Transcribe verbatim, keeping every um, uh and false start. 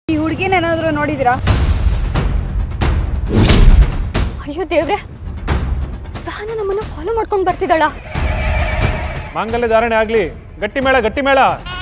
ಈ ಹುಡುಗಿನ ಏನಾದರೂ ನೋಡಿದಿರಾ? ಅಯ್ಯೋ ದೇವ್ರೆ, ಸಹನ ನಮ್ಮನ್ನ ಫಾಲೋ ಮಾಡ್ಕೊಂಡು ಬರ್ತಿದ್ದಾಳ. ಮಾಂಗಲ್ಯ ಧಾರಣೆ ಆಗ್ಲಿ, ಗಟ್ಟಿ ಮೇಳ ಗಟ್ಟಿ ಮೇಳ.